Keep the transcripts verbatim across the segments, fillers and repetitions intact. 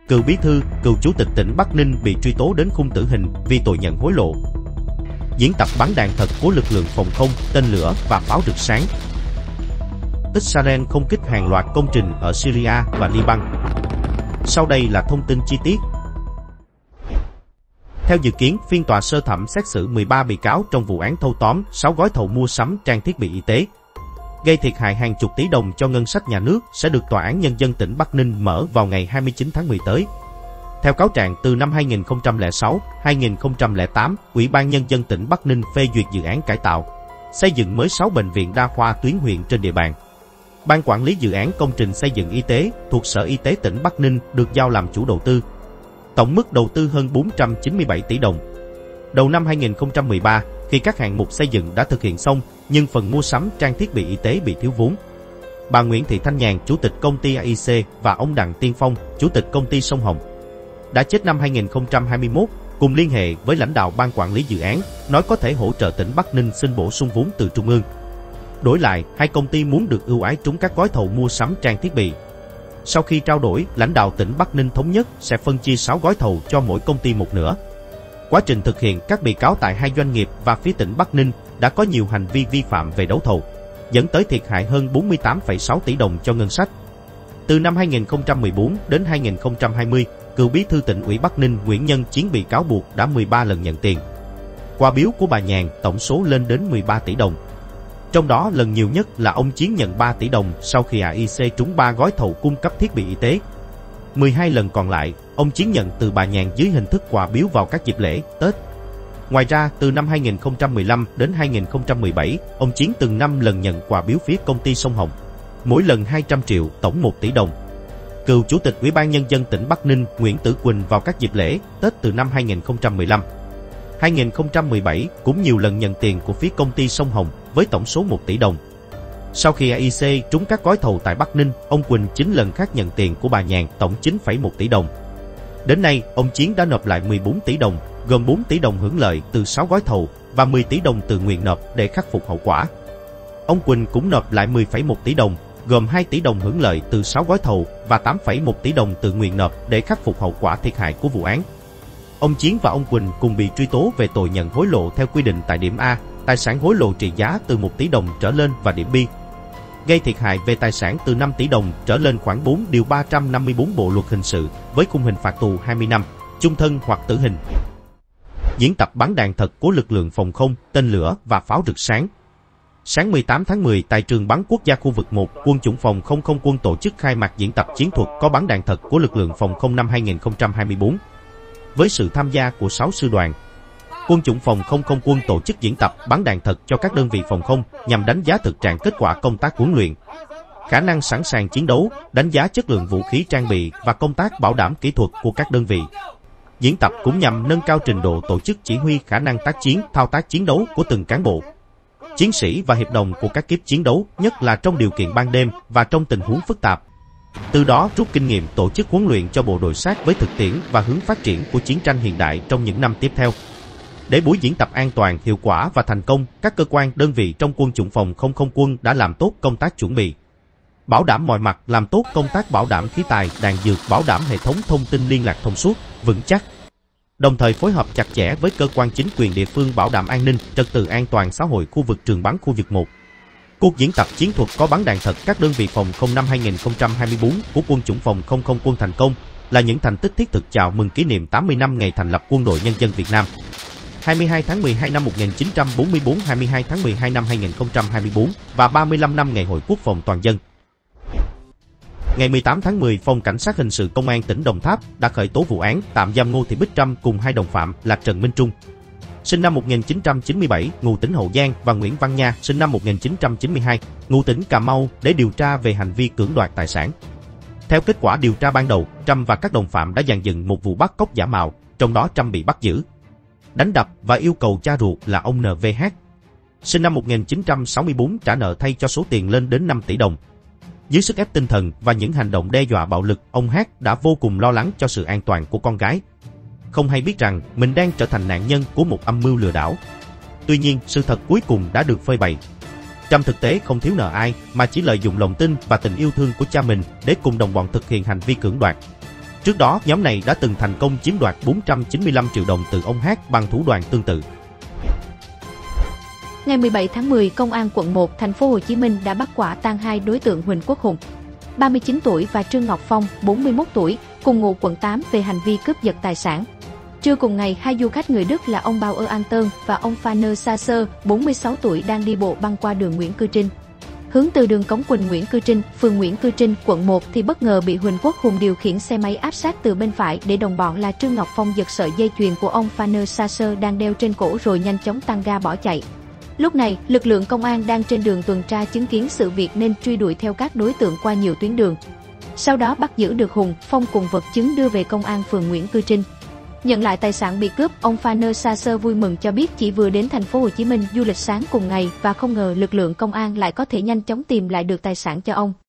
cựu bí thư, cựu chủ tịch tỉnh Bắc Ninh bị truy tố đến khung tử hình vì tội nhận hối lộ. Diễn tập bắn đạn thật của lực lượng phòng không, tên lửa và pháo rực sáng. Israel không kích hàng loạt công trình ở Syria và Liban. Sau đây là thông tin chi tiết. Theo dự kiến, phiên tòa sơ thẩm xét xử mười ba bị cáo trong vụ án thâu tóm sáu gói thầu mua sắm trang thiết bị y tế, gây thiệt hại hàng chục tỷ đồng cho ngân sách nhà nước sẽ được Tòa án Nhân dân tỉnh Bắc Ninh mở vào ngày hai mươi chín tháng mười tới. Theo cáo trạng, từ năm hai nghìn không trăm lẻ sáu đến hai nghìn không trăm lẻ tám, Ủy ban Nhân dân tỉnh Bắc Ninh phê duyệt dự án cải tạo, xây dựng mới sáu bệnh viện đa khoa tuyến huyện trên địa bàn. Ban quản lý dự án công trình xây dựng y tế thuộc Sở Y tế tỉnh Bắc Ninh được giao làm chủ đầu tư. Tổng mức đầu tư hơn bốn trăm chín mươi bảy tỷ đồng. Đầu năm hai nghìn không trăm mười ba, khi các hạng mục xây dựng đã thực hiện xong, nhưng phần mua sắm trang thiết bị y tế bị thiếu vốn, bà Nguyễn Thị Thanh Nhàn, chủ tịch công ty a i xê và ông Đặng Tiên Phong, chủ tịch công ty Sông Hồng, đã chết năm hai nghìn không trăm hai mươi mốt, cùng liên hệ với lãnh đạo ban quản lý dự án, nói có thể hỗ trợ tỉnh Bắc Ninh xin bổ sung vốn từ trung ương. Đổi lại, hai công ty muốn được ưu ái trúng các gói thầu mua sắm trang thiết bị. Sau khi trao đổi, lãnh đạo tỉnh Bắc Ninh thống nhất sẽ phân chia sáu gói thầu cho mỗi công ty một nửa. Quá trình thực hiện, các bị cáo tại hai doanh nghiệp và phía tỉnh Bắc Ninh đã có nhiều hành vi vi phạm về đấu thầu, dẫn tới thiệt hại hơn bốn mươi tám phẩy sáu tỷ đồng cho ngân sách. Từ năm hai nghìn không trăm mười bốn đến hai nghìn không trăm hai mươi, cựu bí thư tỉnh ủy Bắc Ninh Nguyễn Nhân Chiến bị cáo buộc đã mười ba lần nhận tiền quà biếu của bà Nhàn, tổng số lên đến mười ba tỷ đồng. Trong đó lần nhiều nhất là ông Chiến nhận ba tỷ đồng sau khi a i xê trúng ba gói thầu cung cấp thiết bị y tế. mười hai lần còn lại, ông Chiến nhận từ bà Nhàn dưới hình thức quà biếu vào các dịp lễ, Tết. Ngoài ra, từ năm hai nghìn không trăm mười lăm đến hai nghìn không trăm mười bảy, ông Chiến từng năm lần nhận quà biếu phía công ty Sông Hồng, mỗi lần hai trăm triệu, tổng một tỷ đồng. Cựu chủ tịch Ủy ban Nhân dân tỉnh Bắc Ninh Nguyễn Tử Quỳnh vào các dịp lễ, Tết từ năm hai nghìn không trăm mười lăm. hai nghìn không trăm mười bảy cũng nhiều lần nhận tiền của phía công ty Sông Hồng với tổng số một tỷ đồng. Sau khi a i xê trúng các gói thầu tại Bắc Ninh, ông Quỳnh chín lần khác nhận tiền của bà Nhàn, tổng chín phẩy một tỷ đồng. Đến nay, ông Chiến đã nộp lại mười bốn tỷ đồng, gồm bốn tỷ đồng hưởng lợi từ sáu gói thầu và mười tỷ đồng tự nguyện nộp để khắc phục hậu quả. Ông Quỳnh cũng nộp lại mười phẩy một tỷ đồng, gồm hai tỷ đồng hưởng lợi từ sáu gói thầu và tám phẩy một tỷ đồng tự nguyện nộp để khắc phục hậu quả thiệt hại của vụ án. Ông Chiến và ông Quỳnh cùng bị truy tố về tội nhận hối lộ theo quy định tại điểm A, tài sản hối lộ trị giá từ một tỷ đồng trở lên, và điểm B, gây thiệt hại về tài sản từ năm tỷ đồng trở lên, khoảng bốn điều ba trăm năm mươi tư Bộ luật hình sự, với khung hình phạt tù hai mươi năm, chung thân hoặc tử hình. Diễn tập bắn đạn thật của lực lượng phòng không, tên lửa và pháo rực sáng. Sáng mười tám tháng mười, tại trường bắn quốc gia khu vực một, Quân chủng phòng không không quân tổ chức khai mạc diễn tập chiến thuật có bắn đạn thật của lực lượng phòng không năm hai nghìn không trăm hai mươi tư. Với sự tham gia của sáu sư đoàn, Quân chủng phòng không không quân tổ chức diễn tập bắn đạn thật cho các đơn vị phòng không nhằm đánh giá thực trạng kết quả công tác huấn luyện, khả năng sẵn sàng chiến đấu, đánh giá chất lượng vũ khí trang bị và công tác bảo đảm kỹ thuật của các đơn vị. Diễn tập cũng nhằm nâng cao trình độ tổ chức chỉ huy, khả năng tác chiến, thao tác chiến đấu của từng cán bộ, chiến sĩ và hiệp đồng của các kíp chiến đấu, nhất là trong điều kiện ban đêm và trong tình huống phức tạp. Từ đó rút kinh nghiệm tổ chức huấn luyện cho bộ đội sát với thực tiễn và hướng phát triển của chiến tranh hiện đại trong những năm tiếp theo. Để buổi diễn tập an toàn, hiệu quả và thành công, các cơ quan, đơn vị trong Quân chủng phòng không không quân đã làm tốt công tác chuẩn bị, bảo đảm mọi mặt, làm tốt công tác bảo đảm khí tài, đạn dược, bảo đảm hệ thống thông tin liên lạc thông suốt, vững chắc. Đồng thời phối hợp chặt chẽ với cơ quan chính quyền địa phương bảo đảm an ninh, trật tự an toàn xã hội khu vực trường bắn khu vực một. Cuộc diễn tập chiến thuật có bắn đạn thật các đơn vị phòng không năm hai nghìn không trăm hai mươi tư của Quân chủng phòng không không quân thành công là những thành tích thiết thực chào mừng kỷ niệm tám mươi năm ngày thành lập Quân đội Nhân dân Việt Nam. hai mươi hai tháng mười hai năm một nghìn chín trăm bốn mươi tư, hai mươi hai tháng mười hai năm hai nghìn không trăm hai mươi tư và ba mươi lăm năm ngày Hội Quốc phòng toàn dân. Ngày mười tám tháng mười, Phòng Cảnh sát Hình sự Công an tỉnh Đồng Tháp đã khởi tố vụ án tạm giam Ngô Thị Bích Trâm cùng hai đồng phạm là Trần Minh Trung, sinh năm một nghìn chín trăm chín mươi bảy, ngụ tỉnh Hậu Giang, và Nguyễn Văn Nha, sinh năm một nghìn chín trăm chín mươi hai, ngụ tỉnh Cà Mau, để điều tra về hành vi cưỡng đoạt tài sản. Theo kết quả điều tra ban đầu, Trâm và các đồng phạm đã dàn dựng một vụ bắt cóc giả mạo, trong đó Trâm bị bắt giữ, đánh đập và yêu cầu cha ruột là ông en vê hát, sinh năm một nghìn chín trăm sáu mươi tư, trả nợ thay cho số tiền lên đến năm tỷ đồng. Dưới sức ép tinh thần và những hành động đe dọa bạo lực, ông Hát đã vô cùng lo lắng cho sự an toàn của con gái, không hay biết rằng mình đang trở thành nạn nhân của một âm mưu lừa đảo. Tuy nhiên, sự thật cuối cùng đã được phơi bày. Trâm thực tế không thiếu nợ ai, mà chỉ lợi dụng lòng tin và tình yêu thương của cha mình để cùng đồng bọn thực hiện hành vi cưỡng đoạt. Trước đó, nhóm này đã từng thành công chiếm đoạt bốn trăm chín mươi lăm triệu đồng từ ông H bằng thủ đoạn tương tự. Ngày mười bảy tháng mười, Công an quận một, thành phố Hồ Chí Minh đã bắt quả tang hai đối tượng Huỳnh Quốc Hùng, ba mươi chín tuổi và Trương Ngọc Phong, bốn mươi mốt tuổi, cùng ngụ quận tám về hành vi cướp giật tài sản. Trưa cùng ngày, hai du khách người Đức là ông Bauer Anton và ông Phanner Sasser, bốn mươi sáu tuổi đang đi bộ băng qua đường Nguyễn Cư Trinh. Hướng từ đường Cống Quỳnh Nguyễn Cư Trinh, phường Nguyễn Cư Trinh, quận một thì bất ngờ bị Huỳnh Quốc Hùng điều khiển xe máy áp sát từ bên phải để đồng bọn là Trương Ngọc Phong giật sợi dây chuyền của ông Phanner Sasser đang đeo trên cổ rồi nhanh chóng tăng ga bỏ chạy. Lúc này, lực lượng công an đang trên đường tuần tra chứng kiến sự việc nên truy đuổi theo các đối tượng qua nhiều tuyến đường. Sau đó bắt giữ được Hùng, Phong cùng vật chứng đưa về công an phường Nguyễn Cư Trinh. Nhận lại tài sản bị cướp, ông Phanner Sasser vui mừng cho biết chỉ vừa đến thành phố Hồ Chí Minh du lịch sáng cùng ngày và không ngờ lực lượng công an lại có thể nhanh chóng tìm lại được tài sản cho ông.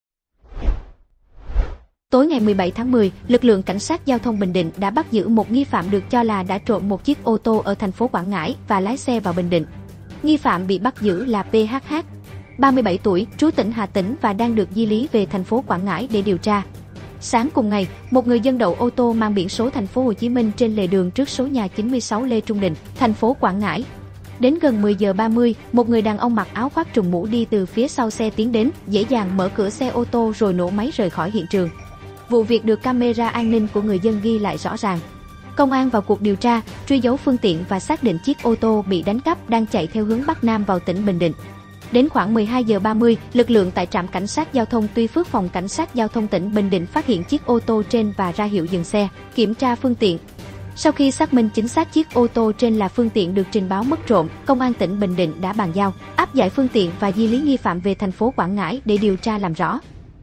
Tối ngày mười bảy tháng mười, lực lượng cảnh sát giao thông Bình Định đã bắt giữ một nghi phạm được cho là đã trộm một chiếc ô tô ở thành phố Quảng Ngãi và lái xe vào Bình Định. Nghi phạm bị bắt giữ là pê hát hát, ba mươi bảy tuổi, trú tỉnh Hà Tĩnh và đang được di lý về thành phố Quảng Ngãi để điều tra. Sáng cùng ngày, một người dân đậu ô tô mang biển số thành phố Hồ Chí Minh trên lề đường trước số nhà chín mươi sáu Lê Trung Đình, thành phố Quảng Ngãi. Đến gần mười giờ ba mươi, một người đàn ông mặc áo khoác trùm mũ đi từ phía sau xe tiến đến, dễ dàng mở cửa xe ô tô rồi nổ máy rời khỏi hiện trường. Vụ việc được camera an ninh của người dân ghi lại rõ ràng. Công an vào cuộc điều tra, truy dấu phương tiện và xác định chiếc ô tô bị đánh cắp đang chạy theo hướng Bắc Nam vào tỉnh Bình Định. Đến khoảng mười hai giờ ba mươi, lực lượng tại trạm cảnh sát giao thông Tuy Phước, phòng cảnh sát giao thông tỉnh Bình Định phát hiện chiếc ô tô trên và ra hiệu dừng xe, kiểm tra phương tiện. Sau khi xác minh chính xác chiếc ô tô trên là phương tiện được trình báo mất trộm, công an tỉnh Bình Định đã bàn giao, áp giải phương tiện và di lý nghi phạm về thành phố Quảng Ngãi để điều tra làm rõ.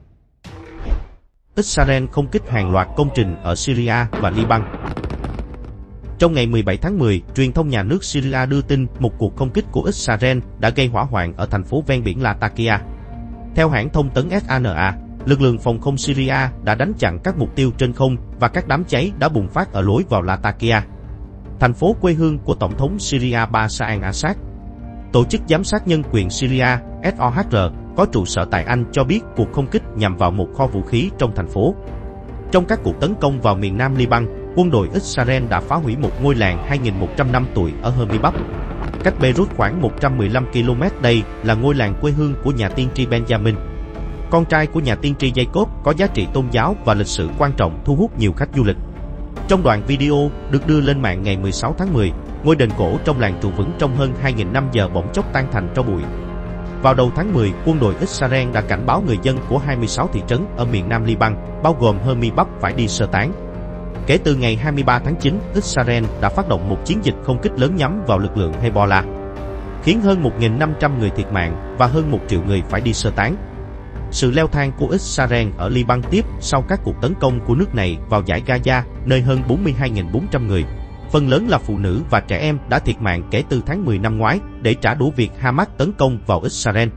Israel không kích hàng loạt công trình ở Syria và Liban. Trong ngày mười bảy tháng mười, truyền thông nhà nước Syria đưa tin một cuộc không kích của Israel đã gây hỏa hoạn ở thành phố ven biển Latakia. Theo hãng thông tấn ét a en a, lực lượng phòng không Syria đã đánh chặn các mục tiêu trên không và các đám cháy đã bùng phát ở lối vào Latakia, thành phố quê hương của Tổng thống Syria Bashar al-Assad. Tổ chức giám sát nhân quyền Syria ét o hát rờ có trụ sở tại Anh cho biết cuộc không kích nhằm vào một kho vũ khí trong thành phố. Trong các cuộc tấn công vào miền nam Liban, quân đội Israel đã phá hủy một ngôi làng hai nghìn một trăm năm tuổi ở Hermibab, cách Beirut khoảng một trăm mười lăm ki lô mét. Đây là ngôi làng quê hương của nhà tiên tri Benjamin, con trai của nhà tiên tri Jacob, có giá trị tôn giáo và lịch sử quan trọng, thu hút nhiều khách du lịch. Trong đoạn video được đưa lên mạng ngày mười sáu tháng mười, ngôi đền cổ trong làng trụ vững trong hơn hai nghìn năm giờ bỗng chốc tan thành tro bụi. Vào đầu tháng mười, quân đội Israel đã cảnh báo người dân của hai mươi sáu thị trấn ở miền nam Liban, bao gồm Hermibab, phải đi sơ tán. Kể từ ngày hai mươi ba tháng chín, Israel đã phát động một chiến dịch không kích lớn nhắm vào lực lượng Hezbollah, khiến hơn một nghìn năm trăm người thiệt mạng và hơn một triệu người phải đi sơ tán. Sự leo thang của Israel ở Liban tiếp sau các cuộc tấn công của nước này vào dải Gaza, nơi hơn bốn mươi hai nghìn bốn trăm người, phần lớn là phụ nữ và trẻ em, đã thiệt mạng kể từ tháng mười năm ngoái để trả đũa việc Hamas tấn công vào Israel.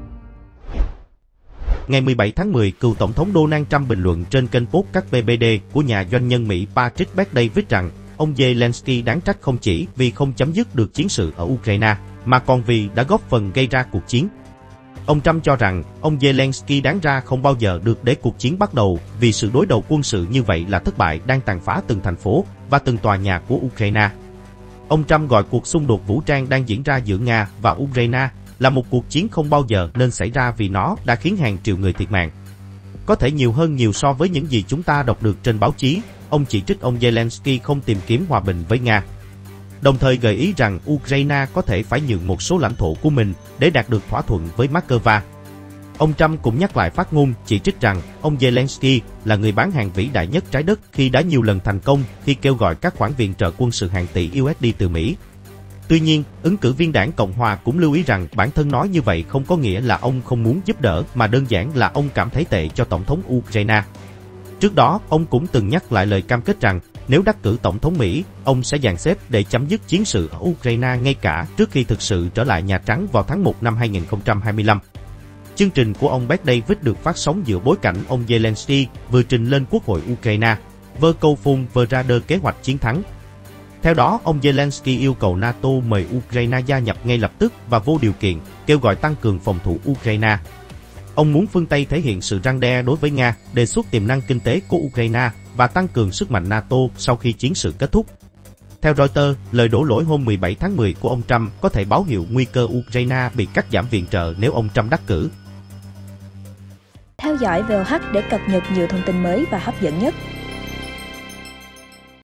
Ngày mười bảy tháng mười, cựu Tổng thống Donald Trump bình luận trên kênh podcast pê bê đê của nhà doanh nhân Mỹ Patrick Bet-David rằng ông Zelensky đáng trách không chỉ vì không chấm dứt được chiến sự ở Ukraine, mà còn vì đã góp phần gây ra cuộc chiến. Ông Trump cho rằng ông Zelensky đáng ra không bao giờ được để cuộc chiến bắt đầu vì sự đối đầu quân sự như vậy là thất bại, đang tàn phá từng thành phố và từng tòa nhà của Ukraine. Ông Trump gọi cuộc xung đột vũ trang đang diễn ra giữa Nga và Ukraine là một cuộc chiến không bao giờ nên xảy ra vì nó đã khiến hàng triệu người thiệt mạng. Có thể nhiều hơn nhiều so với những gì chúng ta đọc được trên báo chí. Ông chỉ trích ông Zelensky không tìm kiếm hòa bình với Nga, đồng thời gợi ý rằng Ukraine có thể phải nhường một số lãnh thổ của mình để đạt được thỏa thuận với Moscow. Ông Trump cũng nhắc lại phát ngôn chỉ trích rằng ông Zelensky là người bán hàng vĩ đại nhất trái đất khi đã nhiều lần thành công khi kêu gọi các khoản viện trợ quân sự hàng tỷ đô la từ Mỹ. Tuy nhiên, ứng cử viên đảng Cộng hòa cũng lưu ý rằng bản thân nói như vậy không có nghĩa là ông không muốn giúp đỡ, mà đơn giản là ông cảm thấy tệ cho Tổng thống Ukraine. Trước đó, ông cũng từng nhắc lại lời cam kết rằng nếu đắc cử Tổng thống Mỹ, ông sẽ dàn xếp để chấm dứt chiến sự ở Ukraine ngay cả trước khi thực sự trở lại Nhà Trắng vào tháng một năm hai nghìn không trăm hai mươi lăm. Chương trình của ông Bet-David được phát sóng giữa bối cảnh ông Zelensky vừa trình lên Quốc hội Ukraine, vừa cầu phun vừa ra đời kế hoạch chiến thắng. Theo đó, ông Zelensky yêu cầu NATO mời Ukraine gia nhập ngay lập tức và vô điều kiện, kêu gọi tăng cường phòng thủ Ukraine. Ông muốn phương Tây thể hiện sự răn đe đối với Nga, đề xuất tiềm năng kinh tế của Ukraine và tăng cường sức mạnh NATO sau khi chiến sự kết thúc. Theo Reuters, lời đổ lỗi hôm mười bảy tháng mười của ông Trump có thể báo hiệu nguy cơ Ukraine bị cắt giảm viện trợ nếu ông Trump đắc cử. Theo dõi vê o hát để cập nhật nhiều thông tin mới và hấp dẫn nhất.